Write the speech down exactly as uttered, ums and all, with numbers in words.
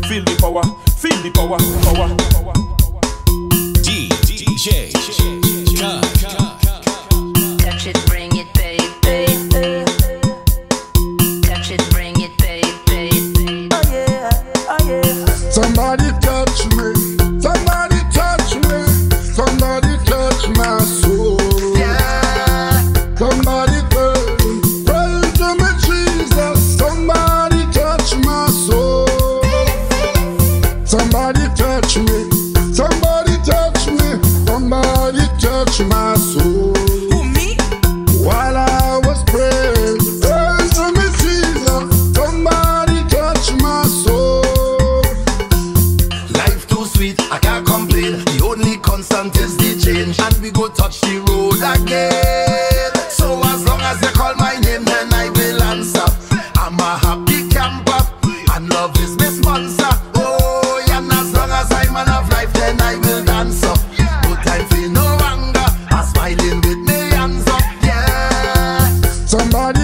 Feel the power, feel the power, power, power. D J Kai. Touch it, bring it, baby. Touch it, bring it, baby. Oh yeah, oh yeah. Somebody touch me, somebody touch me, somebody touch my soul. Yeah. Somebody touch, pray to me, Jesus. Somebody touch my soul. Somebody touch me, somebody touch me, somebody touch my soul. Who, me? While I was praying, pray to me, Jesus. Somebody touch my soul. Life too sweet, I can't complain. The only constant is the change, and we go touch the road again. So as long as you call my name, then I will answer. I'm a happy camper, and love is my sponsor. Oh, yeah, and as long as I'm man of life, then I will dance up. No time for no anger, I'm smiling with me hands up, yeah. Somebody